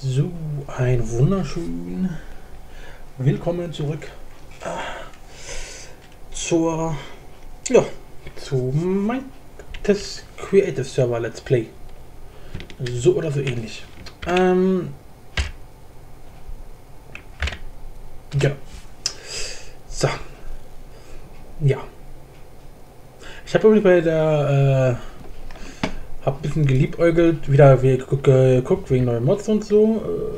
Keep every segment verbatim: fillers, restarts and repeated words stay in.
So, ein wunderschön willkommen zurück ah, zur, ja, zu Minecraft Creative Server Let's Play. So oder so ähnlich. Ähm, ja. So. Ja. Ich habe übrigens bei der, äh, hab ein bisschen geliebäugelt, wieder geguckt wegen neuen Mods und so.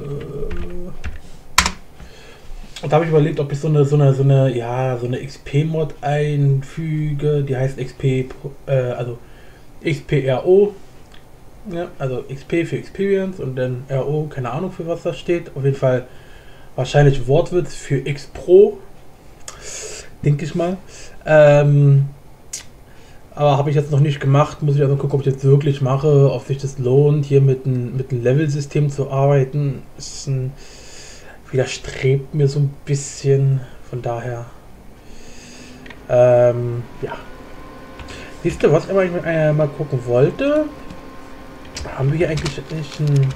Und da habe ich überlegt, ob ich so eine, so eine, so eine, ja, so eine X P-Mod einfüge, die heißt X P, äh, also X P R O. Ja, also X P für Experience und dann R O, keine Ahnung für was das steht. Auf jeden Fall wahrscheinlich Wortwitz für X Pro. Denke ich mal. Ähm, aber habe ich jetzt noch nicht gemacht. Muss ich also gucken, ob ich das wirklich mache, ob sich das lohnt, hier mit einem mit einem Level-System zu arbeiten. Ist ein, widerstrebt mir so ein bisschen. Von daher. Ähm, ja. Siehst du, was ich mal, äh, mal gucken wollte? Haben wir hier eigentlich nicht ein...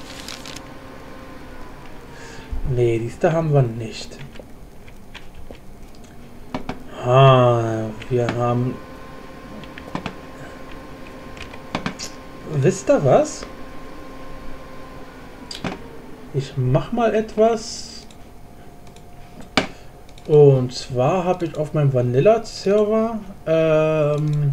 Nee, diese haben wir nicht. Ah, wir haben... Wisst ihr was? Ich mach mal etwas. Und zwar habe ich auf meinem Vanilla-Server ähm,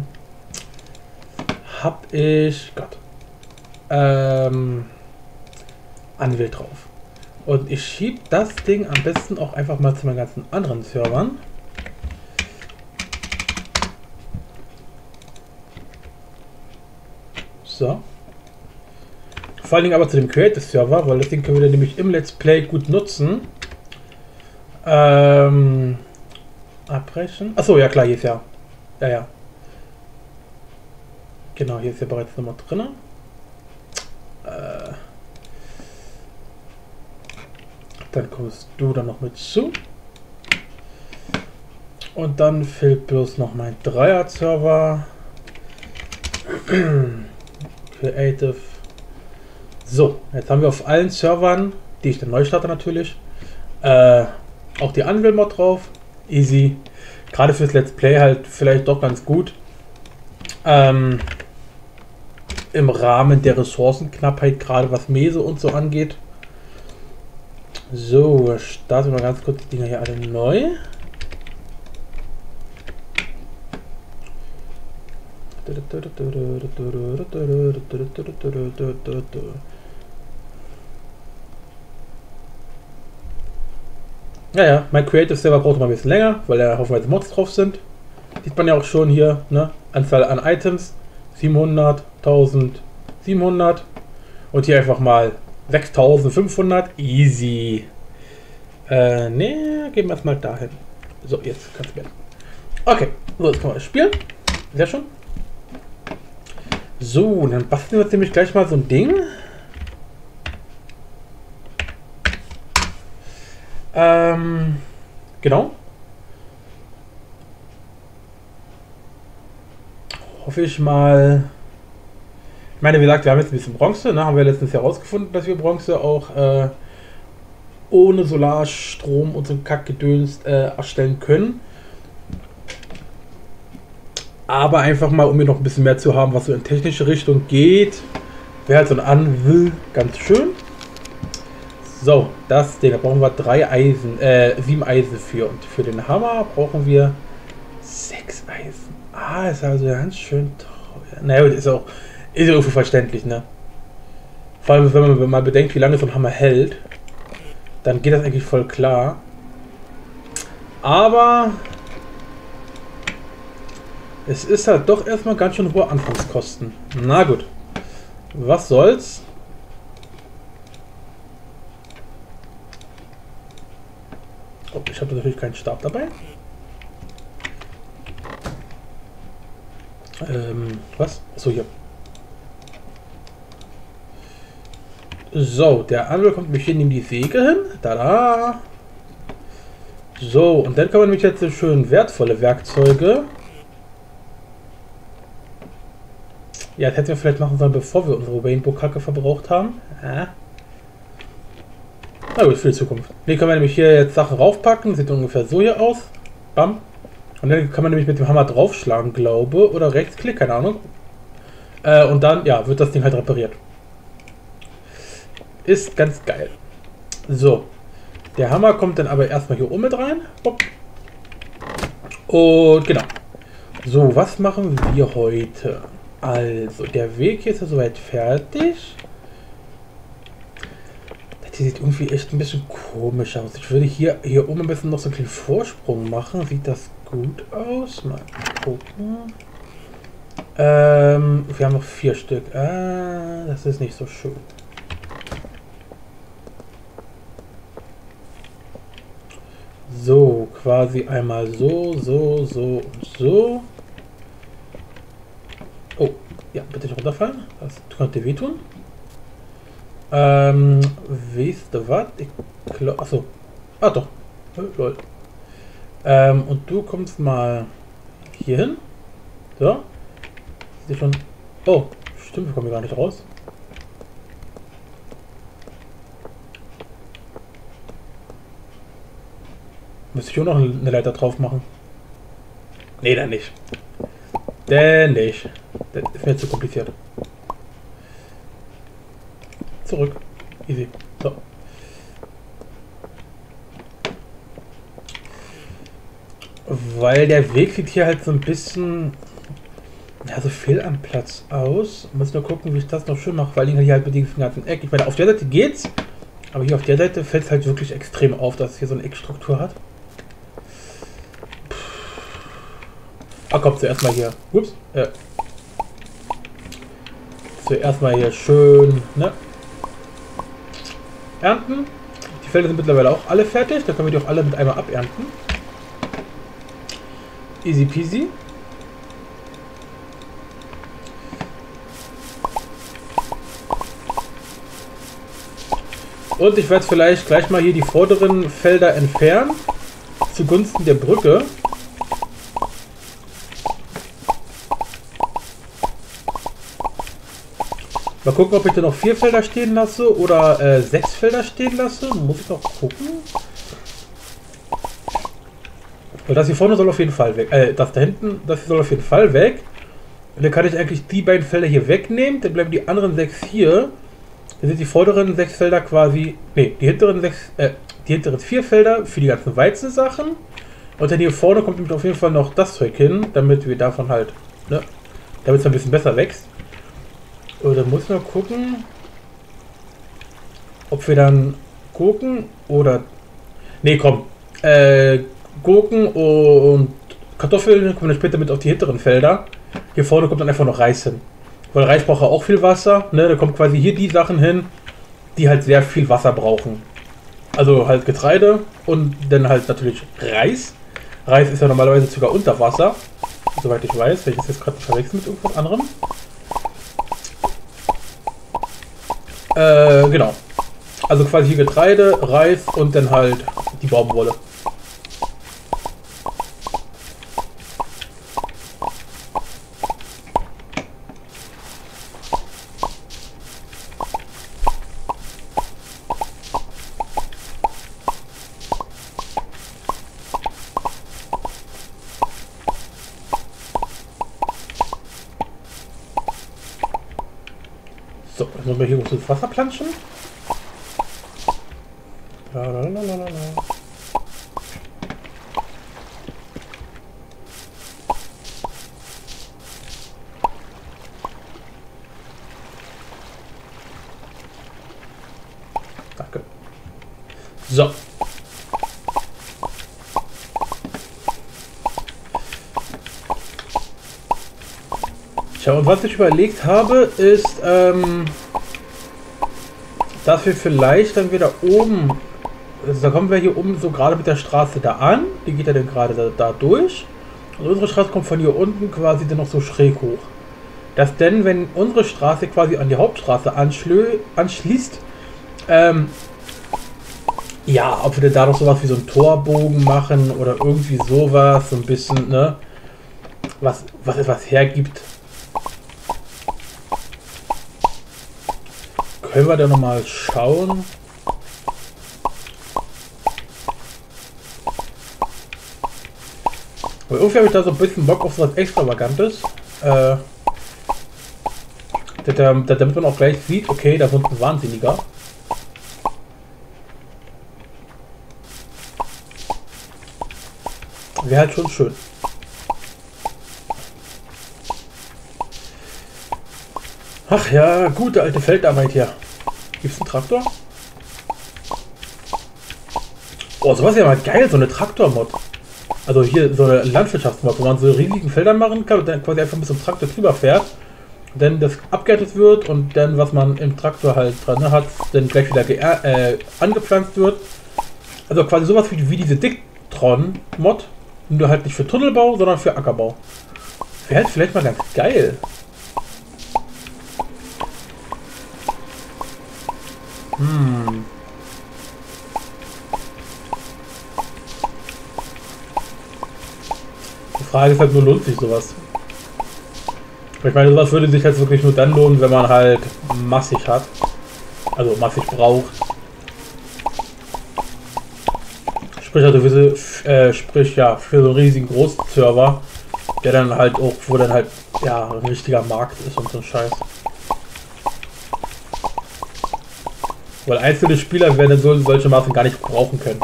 habe ich Gott ähm, Anvil drauf. Und ich schiebe das Ding am besten auch einfach mal zu meinen ganzen anderen Servern. So. Vor allen Dingen aber zu dem Creative Server, weil das Ding können wir nämlich im Let's Play gut nutzen. Ähm, abbrechen. Achso, ja klar, hier ist ja. Ja, ja. Genau, hier ist ja bereits nochmal drin. Äh, dann kommst du dann noch mit zu. Und dann fehlt bloß noch mein Dreier-Server. Creative. So, jetzt haben wir auf allen Servern, die ich dann neu starte natürlich, äh, auch die Anvil-Mod drauf. Easy. Gerade fürs Let's Play halt vielleicht doch ganz gut. Ähm, Im Rahmen der Ressourcenknappheit, gerade was Mese und so angeht. So, starten wir ganz kurz die Dinger hier alle neu. Ja, ja, mein Creative Server braucht mal ein bisschen länger, weil da haufenweise Mods drauf sind. Sieht man ja auch schon hier, ne? Anzahl an Items siebenhundert, tausendsiebenhundert und hier einfach mal sechstausendfünfhundert. Easy. Äh, ne, gehen wir erstmal dahin. So, jetzt kannst du werden. Okay, so, jetzt können wir spielen. Sehr schön. So, dann basteln wir jetzt nämlich gleich mal so ein Ding. Ähm, genau. Hoffe ich mal. Ich meine, wie gesagt, wir haben jetzt ein bisschen Bronze, ne? Haben wir letztens herausgefunden, dass wir Bronze auch äh, ohne Solarstrom und so Kackgedöns äh, erstellen können. Aber einfach mal, um hier noch ein bisschen mehr zu haben, was so in technische Richtung geht, wäre halt so ein Anvil ganz schön. So, das Ding, da brauchen wir drei Eisen, äh, sieben Eisen für. Und für den Hammer brauchen wir sechs Eisen. Ah, ist also ganz schön teuer. Naja, ist auch, ist ja irgendwie verständlich, ne? Vor allem, wenn man, wenn man bedenkt, wie lange so ein Hammer hält, dann geht das eigentlich voll klar. Aber es ist halt doch erstmal ganz schön hohe Anfangskosten. Na gut. Was soll's? Oh, ich habe natürlich keinen Stab dabei. Ähm, was? Achso, hier. So, der Anvil kommt nämlich hier neben die Säge hin. Tada! So, und dann kann man nämlich jetzt so schön wertvolle Werkzeuge. Ja, das hätten wir vielleicht machen sollen, bevor wir unsere Rainbow-Kacke verbraucht haben. Ja. Na gut, für die Zukunft. Ne, können wir nämlich hier jetzt Sachen raufpacken. Sieht ungefähr so hier aus. Bam. Und dann kann man nämlich mit dem Hammer draufschlagen, glaube. Oder Rechtsklick, keine Ahnung. Äh, und dann, ja, wird das Ding halt repariert. Ist ganz geil. So. Der Hammer kommt dann aber erstmal hier oben mit rein. Und genau. So, was machen wir heute? Also, der Weg hier ist ja soweit fertig. Das sieht irgendwie echt ein bisschen komisch aus. Ich würde hier, hier oben ein bisschen noch so einen kleinen Vorsprung machen. Sieht das gut aus? Mal gucken. Ähm, wir haben noch vier Stück. Ah, das ist nicht so schön. So, quasi einmal so, so, so und so. Oh, ja, bitte nicht runterfallen. Das könnte wehtun. Ähm, weißt du was? Ich glaube, achso. Ah, doch. Lol. Ähm, und du kommst mal hier hin. So. Ist schon. Oh, stimmt, wir kommen hier gar nicht raus. Müsste ich auch noch eine Leiter drauf machen? Nee, dann nicht. Denn nicht. Das ist mir zu kompliziert. Zurück. Easy. So. Weil der Weg sieht hier halt so ein bisschen, ja, so fehl am Platz aus. Muss nur gucken, wie ich das noch schön mache, weil ich hier halt mit diesem ganzen Eck. Ich meine, auf der Seite geht's, aber hier auf der Seite fällt es halt wirklich extrem auf, dass es hier so eine Eckstruktur hat. Ah, komm, zuerst mal hier. Ups. Äh. Zuerst mal hier schön, ne? Ernten. Die Felder sind mittlerweile auch alle fertig. Da können wir die auch alle mit einmal abernten. Easy peasy. Und ich werde vielleicht gleich mal hier die vorderen Felder entfernen. Zugunsten der Brücke. Mal gucken, ob ich da noch vier Felder stehen lasse oder äh, sechs Felder stehen lasse. Muss ich noch gucken. Weil das hier vorne soll auf jeden Fall weg. Äh, das da hinten, das hier soll auf jeden Fall weg. Und dann kann ich eigentlich die beiden Felder hier wegnehmen. Dann bleiben die anderen sechs hier. Dann sind die vorderen sechs Felder quasi. Ne, die hinteren sechs. Äh, die hinteren vier Felder für die ganzen Weizensachen. Und dann hier vorne kommt nämlich auf jeden Fall noch das Zeug hin, damit wir davon halt, ne, damit es ein bisschen besser wächst. Oder muss man gucken, ob wir dann Gurken oder... Ne, komm. Äh, Gurken und Kartoffeln kommen dann später mit auf die hinteren Felder. Hier vorne kommt dann einfach noch Reis hin. Weil Reis braucht auch viel Wasser. Ne? Da kommt quasi hier die Sachen hin, die halt sehr viel Wasser brauchen. Also halt Getreide und dann halt natürlich Reis. Reis ist ja normalerweise sogar unter Wasser. Soweit ich weiß. Wenn ich das jetzt gerade verwechsel mit irgendwas anderem. Äh, genau. Also quasi hier Getreide, Reis und dann halt die Baumwolle. So, dann sollen wir hier das Wasser planschen. Lalalala. Danke. So. Tja, und was ich überlegt habe, ist, ähm, dass wir vielleicht dann wieder oben, also da kommen wir hier oben so gerade mit der Straße da an, die geht ja dann gerade da, da durch, und unsere Straße kommt von hier unten quasi dann noch so schräg hoch. Dass denn, wenn unsere Straße quasi an die Hauptstraße anschlö anschließt, ähm, ja, ob wir denn da noch sowas wie so einen Torbogen machen oder irgendwie sowas, so ein bisschen, ne, was, was etwas hergibt. Können wir da nochmal schauen? Aber irgendwie habe ich da so ein bisschen Bock auf so was Extravagantes. Äh, damit man auch gleich sieht, okay, da sind ein Wahnsinniger. Wäre halt schon schön. Ach ja, gute alte Feldarbeit hier. Gibt es einen Traktor? Oh, sowas ist ja mal geil, so eine Traktor-Mod. Also hier so eine Landwirtschaftsmod, wo man so riesigen Feldern machen kann und dann quasi einfach mit so einem Traktor drüber fährt. Dann das abgeerntet wird und dann, was man im Traktor halt dran hat, dann gleich wieder äh, angepflanzt wird. Also quasi sowas wie, wie diese Dicktron-Mod. Nur halt nicht für Tunnelbau, sondern für Ackerbau. Wäre halt vielleicht mal ganz geil. Hm. Die Frage ist halt nur, lohnt sich sowas? Ich meine, sowas würde sich jetzt wirklich nur dann lohnen, wenn man halt massig hat. Also massig braucht. Sprich, also für, äh, sprich ja, für so einen riesigen Großserver, der dann halt auch, wo dann halt ja ein richtiger Markt ist und so ein Scheiß. Weil einzelne Spieler werden so solche Maßen gar nicht brauchen können.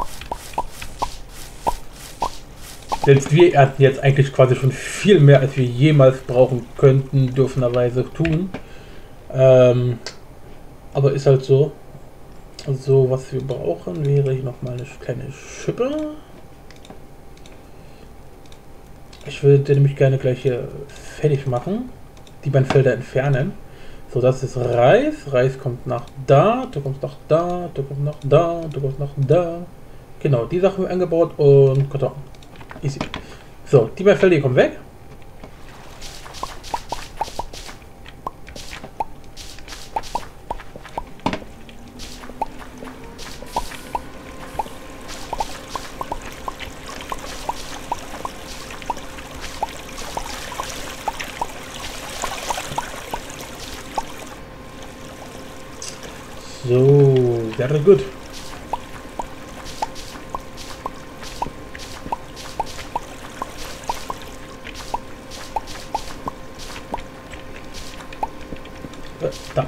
Selbst wir ernten jetzt eigentlich quasi schon viel mehr, als wir jemals brauchen könnten, dürfenderweise tun. Ähm, aber ist halt so. Also, was wir brauchen, wäre hier nochmal eine kleine Schippe. Ich würde nämlich gerne gleich hier fertig machen. Die beiden Felder entfernen. So, das ist Reis. Reis kommt nach da, du kommst nach da, du kommst nach da, du kommst nach da. Genau, die Sachen eingebaut und Karton. Easy. So, die beiden Felder kommen weg. So, sehr gut. Äh, da.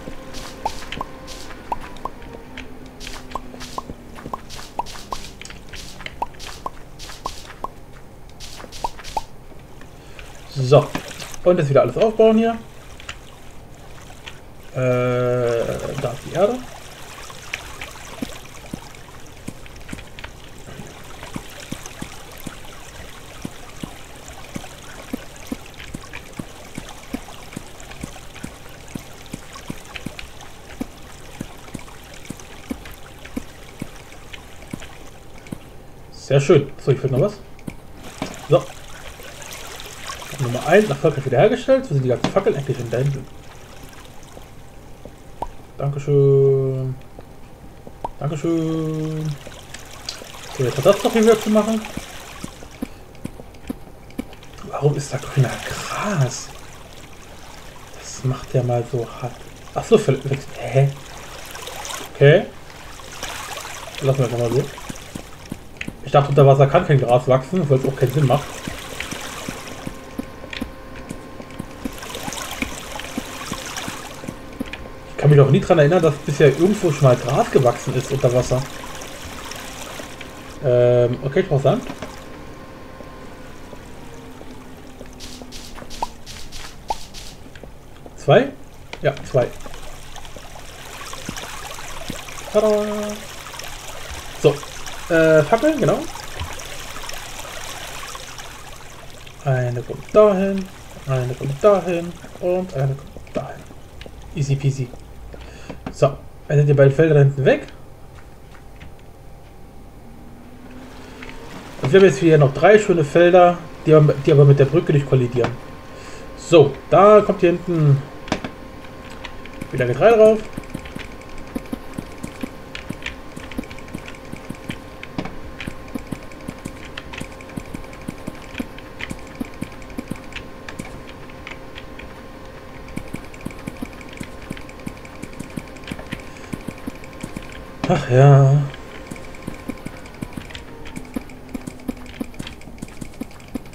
So, und jetzt wieder alles aufbauen hier. Äh, da ist die Erde. Sehr schön. So, ich will noch was. So. Nummer eins, erfolgreich wiederhergestellt. Wo sind die ganzen Fackeln eigentlich in deinem? Dankeschön. Dankeschön. So, jetzt hat das noch hier zu machen. Warum ist da grüner Gras? Das macht der mal so hart. Achso, hä? Okay. Lassen wir einfach mal so. Ich dachte, unter Wasser kann kein Gras wachsen, weil es auch keinen Sinn macht. Ich kann mich doch nie daran erinnern, dass bisher irgendwo schon mal Gras gewachsen ist unter Wasser. Ähm, okay, ich brauche Sand. Zwei? Ja, zwei. Tada! So. Äh, Fackeln, genau. Eine kommt dahin, eine kommt dahin und eine kommt dahin. Easy peasy. So, dann sind die beiden Felder da hinten weg. Und wir haben jetzt hier noch drei schöne Felder, die aber, die aber mit der Brücke nicht kollidieren. So, da kommt hier hinten wieder Getreide drauf. Ach ja.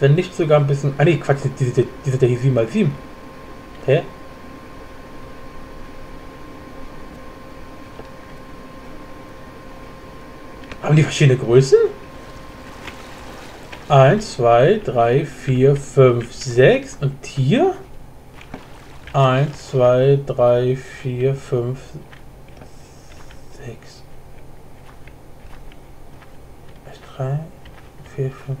Wenn nicht sogar ein bisschen... Ah ne, Quatsch, die, die, die sind ja hier sieben mal sieben. Hä? Haben die verschiedene Größen? eins, zwei, drei, vier, fünf, sechs. Und hier? eins, zwei, drei, vier, fünf, sechs. drei, vier, fünf.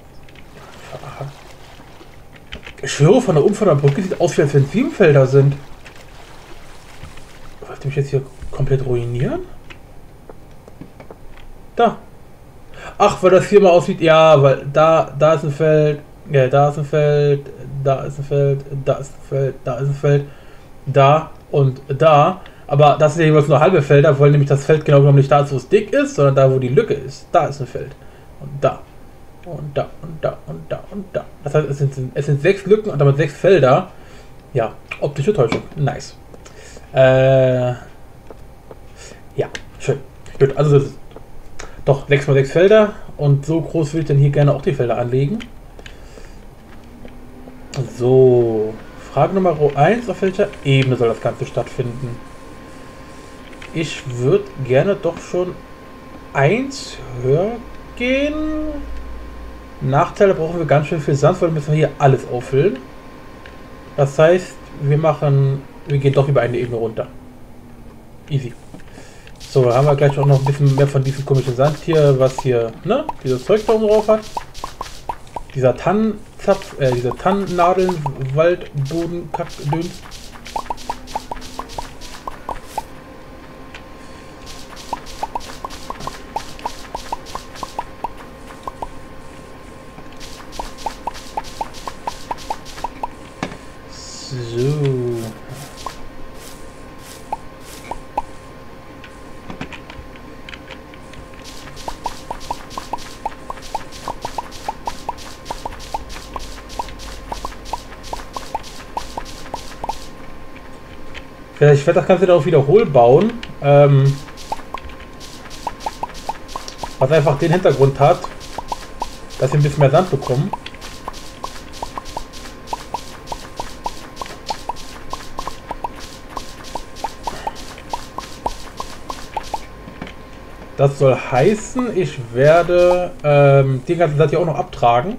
Ich schwöre, von der Umfang der Brücke sieht aus, wie als wenn sieben Felder sind. Wollt ihr mich jetzt hier komplett ruinieren? Da. Ach, weil das hier mal aussieht, ja, weil da, da ist ein Feld, ja, da ist ein Feld, da ist ein Feld, da ist ein Feld, da ist ein Feld, da und da. Aber das sind ja jeweils nur halbe Felder, weil nämlich das Feld genau genommen nicht da ist, wo es dick ist, sondern da, wo die Lücke ist. Da ist ein Feld. Und da. Und da und da und da und da. Das heißt, es sind, es sind sechs Lücken und damit sechs Felder. Ja, optische Täuschung. Nice. Äh, ja, schön. Gut, also das ist doch sechs mal sechs Felder. Und so groß will ich dann hier gerne auch die Felder anlegen. So, Frage Nummer eins. Auf welcher Ebene soll das Ganze stattfinden? Ich würde gerne doch schon eins höher gehen. Nachteile, brauchen wir ganz schön viel Sand, weil müssen wir hier alles auffüllen. Das heißt, wir machen, wir gehen doch über eine Ebene runter. Easy. So, dann haben wir gleich auch noch ein bisschen mehr von diesem komischen Sand hier, was hier, ne, dieses Zeug da oben drauf hat. Dieser Tannenzapf, äh, diese Tannennadeln, Waldboden, Kackdöns. So. Ich werde das Ganze dann auch wiederholt bauen, ähm, was einfach den Hintergrund hat, dass wir ein bisschen mehr Sand bekommen. Das soll heißen, ich werde ähm, den ganzen Sand hier auch noch abtragen.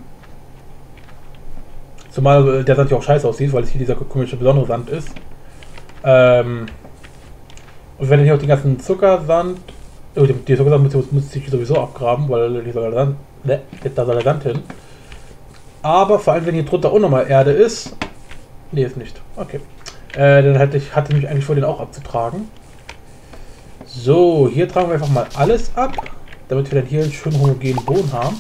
Zumal der Sand hier auch scheiße aussieht, weil es hier dieser komische besondere Sand ist. Ähm, und wenn ich hier auch den ganzen Zuckersand, oh, die Zuckersand muss, muss ich sowieso abgraben, weil hier soll der Sand, ne, da soll der Sand hin. Aber vor allem, wenn hier drunter auch nochmal Erde ist, nee, ist nicht. Okay. Äh, dann hatte ich, hatte ich mich eigentlich vor, den auch abzutragen. So, hier tragen wir einfach mal alles ab, damit wir dann hier einen schönen homogenen Boden haben.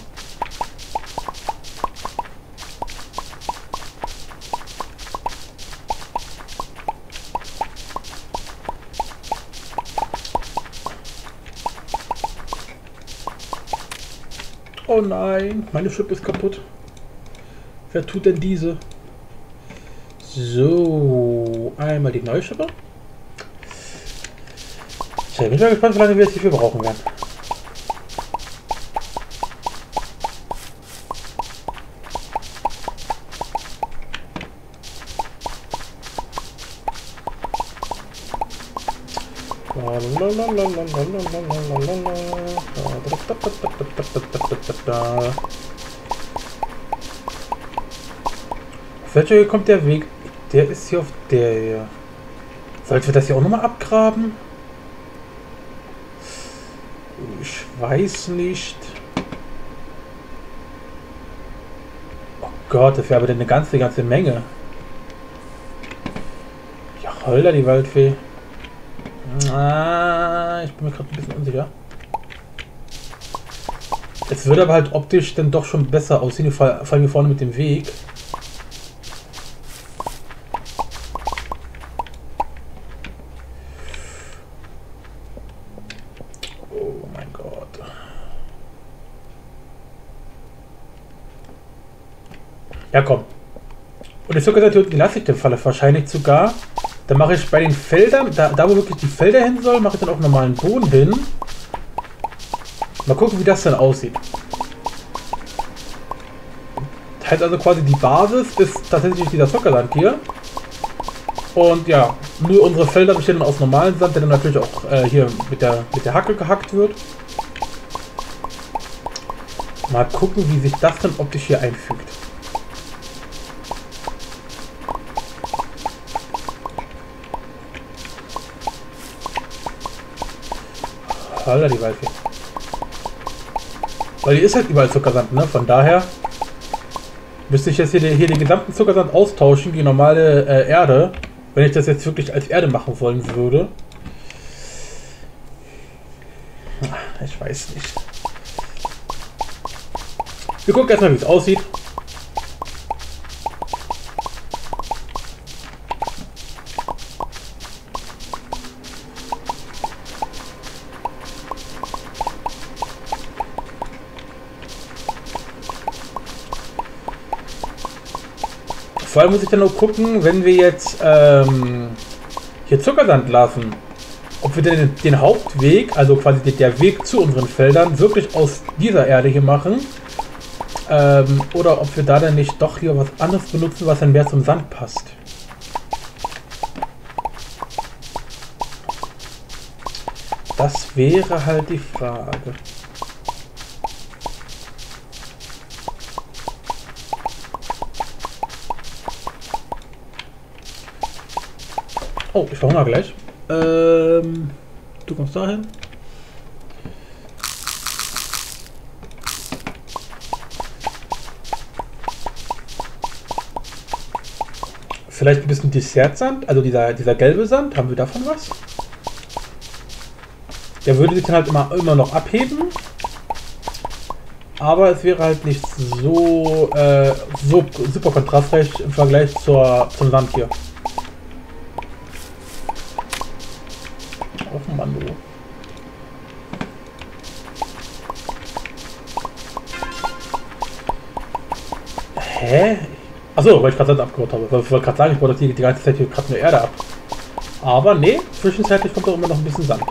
Oh nein, meine Schippe ist kaputt. Wer tut denn diese? So, einmal die neue Schippe. Ich bin mal gespannt, wie lange wir jetzt hierfür brauchen werden. Auf welcher Höhe kommt der Weg? Der ist hier auf der hier. Sollten wir das hier auch nochmal abgraben? Ich weiß nicht. Oh Gott, das wäre aber eine ganze, ganze Menge. Ja, Holder, die Waldfee. Ah, ich bin mir gerade ein bisschen unsicher. Es würde aber halt optisch dann doch schon besser aussehen, vor allem hier vorne mit dem Weg. Oh mein Gott. Ja, komm. Und die Zuckerseite unten lasse ich den Falle wahrscheinlich sogar. Dann mache ich bei den Feldern, da, da wo wirklich die Felder hin sollen, mache ich dann auch normalen Boden hin. Mal gucken, wie das dann aussieht. Heißt also quasi, die Basis ist tatsächlich dieser Zuckersand hier. Und ja, nur unsere Felder bestehen aus normalem Sand, der dann natürlich auch äh, hier mit der, mit der Hacke gehackt wird. Mal gucken, wie sich das dann optisch hier einfügt. Holla die Waldfee. Weil hier ist halt überall Zuckersand, ne? Von daher müsste ich jetzt hier, hier den gesamten Zuckersand austauschen, die normale äh, Erde, wenn ich das jetzt wirklich als Erde machen wollen würde. Ich weiß nicht. Wir gucken erstmal, wie es aussieht. Vor allem muss ich dann nur gucken, wenn wir jetzt ähm, hier Zuckersand lassen, ob wir denn den Hauptweg, also quasi der Weg zu unseren Feldern, wirklich aus dieser Erde hier machen. Ähm, oder ob wir da dann nicht doch hier was anderes benutzen, was dann mehr zum Sand passt. Das wäre halt die Frage. Oh, ich verhungere gleich. Ähm, du kommst dahin. Vielleicht ein bisschen Dessertsand, also dieser, dieser gelbe Sand. Haben wir davon was? Der würde sich dann halt immer, immer noch abheben. Aber es wäre halt nicht so, äh, so super kontrastreich im Vergleich zur, zum Sand hier. Oh Mann, du. Hä? Achso, weil ich gerade Sand abgebaut habe. Ich wollte gerade sagen, ich baue das hier die ganze Zeit hier gerade eine Erde ab. Aber nee, zwischenzeitlich kommt auch immer noch ein bisschen Sand.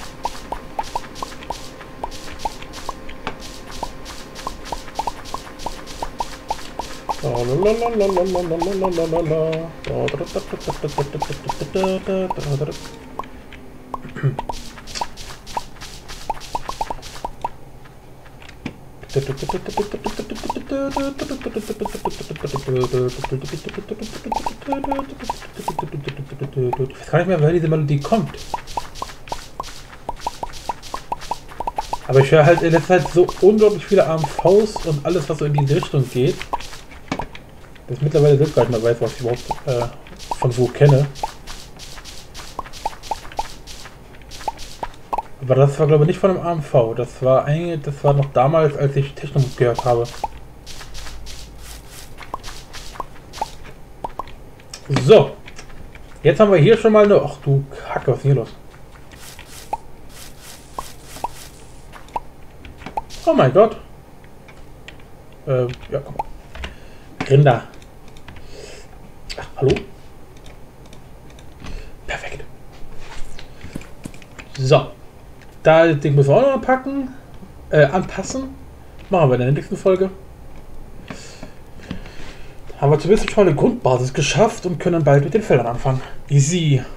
Ich weiß gar nicht mehr, woher diese Melodie kommt. Aber ich höre halt in letzter Zeit so unglaublich viele A M Vs und alles, was so in diese Richtung geht, dass ich mittlerweile selbst gar nicht mehr weiß, was ich überhaupt äh, von wo kenne. Aber das war, glaube ich, nicht von einem A M V. Das war eigentlich, das war noch damals, als ich Techno gehört habe. So. Jetzt haben wir hier schon mal eine... Ach du Kacke, was ist hier los? Oh mein Gott. Äh, ja, komm. Rinder. Ach, hallo? Perfekt. So. Da den müssen wir auch noch packen. Äh, anpassen. Machen wir in der nächsten Folge. Haben wir zumindest schon eine Grundbasis geschafft und können bald mit den Feldern anfangen. Easy.